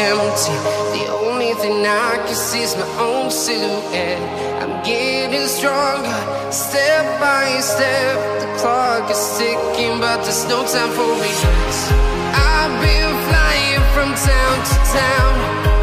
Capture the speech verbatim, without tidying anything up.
empty. The only thing I can see is my own silhouette. I'm getting stronger, step by step. The clock is ticking, but there's no time for me. I've been flying from town to town,